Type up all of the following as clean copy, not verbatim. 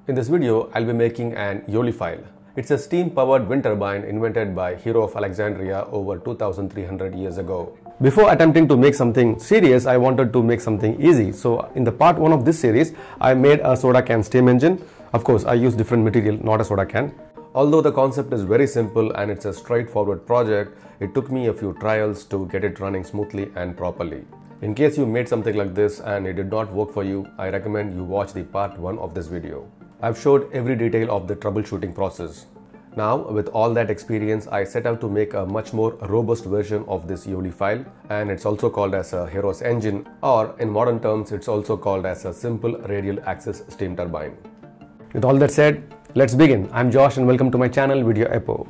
In this video, I'll be making an olefile. It's a steam-powered wind turbine invented by Hero of Alexandria over 2300 years ago. Before attempting to make something serious, I wanted to make something easy. So in the part 1 of this series, I made a soda can steam engine. Of course, I used different material, not a soda can. Although the concept is very simple and it's a straightforward project, it took me a few trials to get it running smoothly and properly. In case you made something like this and it did not work for you, I recommend you watch the part 1 of this video. I've showed every detail of the troubleshooting process. Now, with all that experience, I set out to make a much more robust version of this olefile, and it's also called as a Hero's engine, or in modern terms, it's also called as a simple radial axis steam turbine. With all that said, let's begin. I'm Josh and welcome to my channel Video Epo.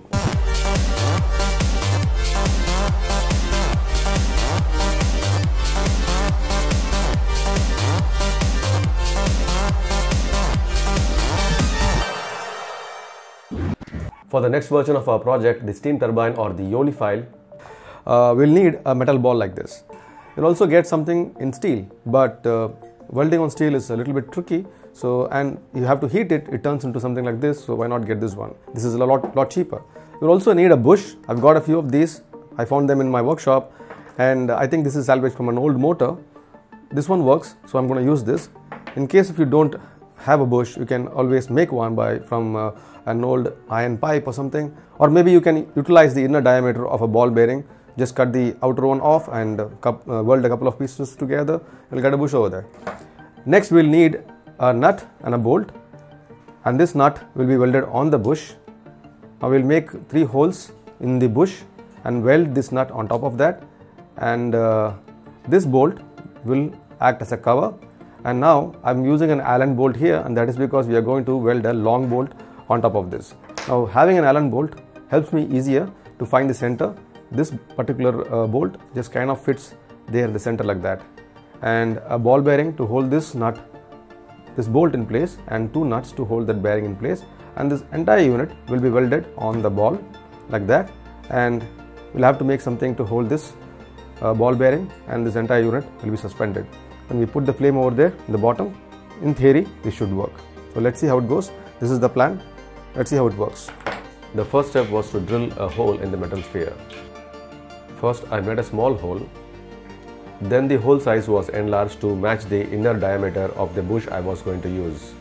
For the next version of our project, the steam turbine or the olefile, we'll need a metal ball like this. You'll also get something in steel, but welding on steel is a little bit tricky. So, and you have to heat it, it turns into something like this. So why not get this one? This is a lot cheaper. You'll also need a bush. I've got a few of these. I found them in my workshop, and I think this is salvaged from an old motor. This one works, so I'm going to use this. In case if you don't have a bush, you can always make one from an old iron pipe or something, or maybe you can utilize the inner diameter of a ball bearing. Just cut the outer one off and weld a couple of pieces together. You'll get a bush over there. Next, we'll need a nut and a bolt, and this nut will be welded on the bush. Now we'll make 3 holes in the bush and weld this nut on top of that, and this bolt will act as a cover. And now I'm using an Allen bolt here, and that is because we are going to weld a long bolt on top of this. Now having an Allen bolt helps me easier to find the center. This particular bolt just kind of fits there in the center like that, and a ball bearing to hold this bolt in place, and 2 nuts to hold that bearing in place, and this entire unit will be welded on the ball like that. And we'll have to make something to hold this ball bearing, and this entire unit will be suspended. When we put the flame over there in the bottom, in theory this should work. So let's see how it goes. This is the plan. Let's see how it works. The first step was to drill a hole in the metal sphere. First I made a small hole. Then the hole size was enlarged to match the inner diameter of the bush I was going to use.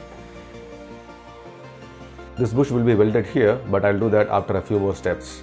This bush will be welded here, but I'll do that after a few more steps.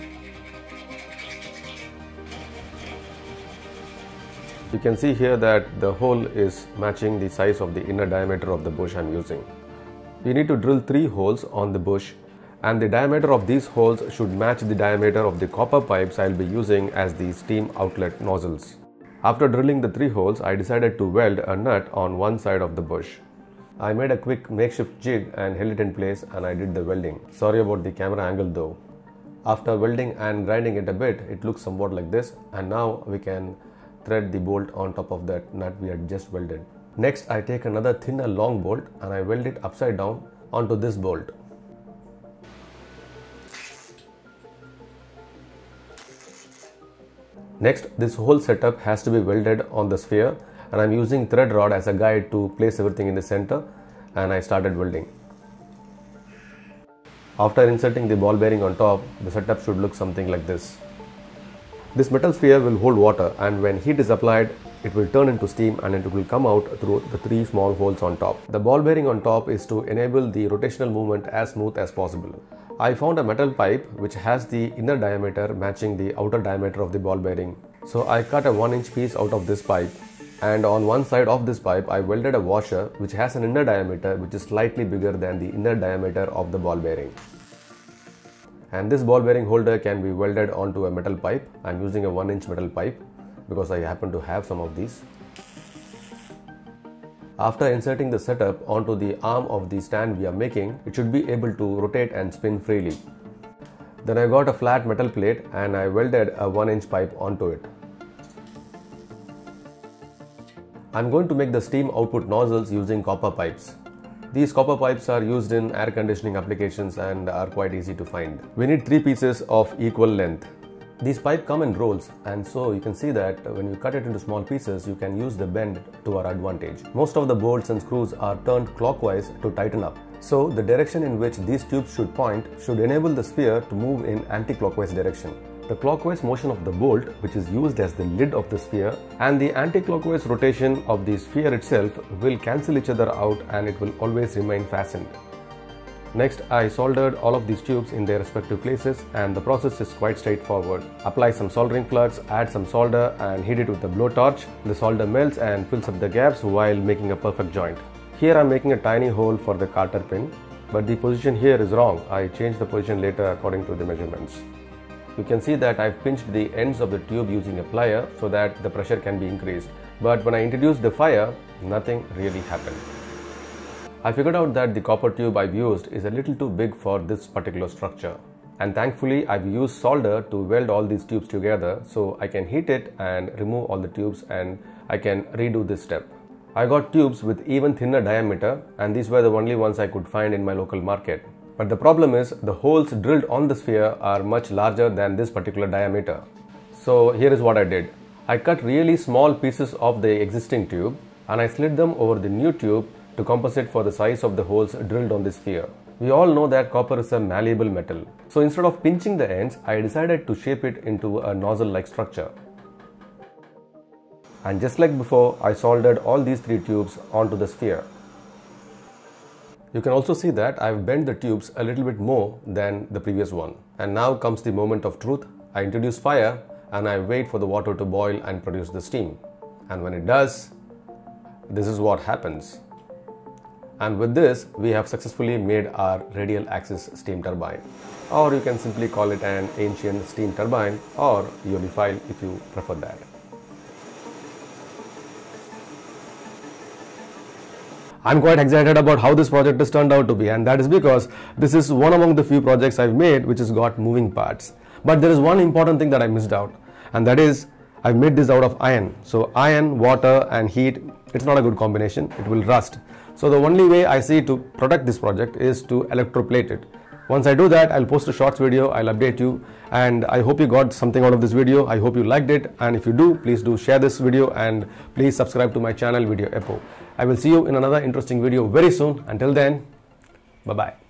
You can see here that the hole is matching the size of the inner diameter of the bush I'm using. We need to drill 3 holes on the bush, and the diameter of these holes should match the diameter of the copper pipes I'll be using as the steam outlet nozzles. After drilling the 3 holes, I decided to weld a nut on one side of the bush. I made a quick makeshift jig and held it in place, and I did the welding. Sorry about the camera angle though. After welding and grinding it a bit, it looks somewhat like this, and now we can thread the bolt on top of that nut we had just welded. Next, I take another thinner long bolt and I weld it upside down onto this bolt. Next, this whole setup has to be welded on the sphere, and I'm using thread rod as a guide to place everything in the center, and I started welding. After inserting the ball bearing on top, the setup should look something like this. This metal sphere will hold water, and when heat is applied, it will turn into steam and it will come out through the 3 small holes on top. The ball bearing on top is to enable the rotational movement as smooth as possible. I found a metal pipe which has the inner diameter matching the outer diameter of the ball bearing. So I cut a 1-inch piece out of this pipe, and on one side of this pipe I welded a washer which has an inner diameter which is slightly bigger than the inner diameter of the ball bearing. And this ball bearing holder can be welded onto a metal pipe. I'm using a 1-inch metal pipe because I happen to have some of these. After inserting the setup onto the arm of the stand we are making, it should be able to rotate and spin freely. Then I got a flat metal plate and I welded a 1-inch pipe onto it. I'm going to make the steam output nozzles using copper pipes. These copper pipes are used in air conditioning applications and are quite easy to find. We need 3 pieces of equal length. These pipes come in rolls, and so you can see that when you cut it into small pieces, you can use the bend to our advantage. Most of the bolts and screws are turned clockwise to tighten up. So the direction in which these tubes should point should enable the sphere to move in anti-clockwise direction. The clockwise motion of the bolt, which is used as the lid of the sphere, and the anti-clockwise rotation of the sphere itself will cancel each other out and it will always remain fastened. Next, I soldered all of these tubes in their respective places, and the process is quite straightforward. Apply some soldering flux, add some solder and heat it with a blowtorch. The solder melts and fills up the gaps while making a perfect joint. Here I am making a tiny hole for the Carter pin, but the position here is wrong. I changed the position later according to the measurements. You can see that I've pinched the ends of the tube using a plier so that the pressure can be increased. But when I introduced the fire, nothing really happened. I figured out that the copper tube I've used is a little too big for this particular structure. And thankfully I've used solder to weld all these tubes together so I can heat it and remove all the tubes and I can redo this step. I got tubes with even thinner diameter, and these were the only ones I could find in my local market. But the problem is the holes drilled on the sphere are much larger than this particular diameter. So here is what I did. I cut really small pieces of the existing tube and I slid them over the new tube to compensate for the size of the holes drilled on the sphere. We all know that copper is a malleable metal. So instead of pinching the ends, I decided to shape it into a nozzle-like structure. And just like before, I soldered all these 3 tubes onto the sphere. You can also see that I've bent the tubes a little bit more than the previous one. And now comes the moment of truth. I introduce fire and I wait for the water to boil and produce the steam. And when it does, this is what happens. And with this, we have successfully made our radial axis steam turbine. Or you can simply call it an ancient steam turbine or Yolyphile if you prefer that. I'm quite excited about how this project has turned out to be, and that is because this is one among the few projects I've made which has got moving parts. But there is one important thing that I missed out, and that is I've made this out of iron. So iron, water and heat, it's not a good combination, it will rust. So the only way I see to protect this project is to electroplate it. Once I do that, I'll post a shorts video, I'll update you, and I hope you got something out of this video. I hope you liked it, and if you do, please do share this video and please subscribe to my channel Video Epo. I will see you in another interesting video very soon. Until then, bye-bye.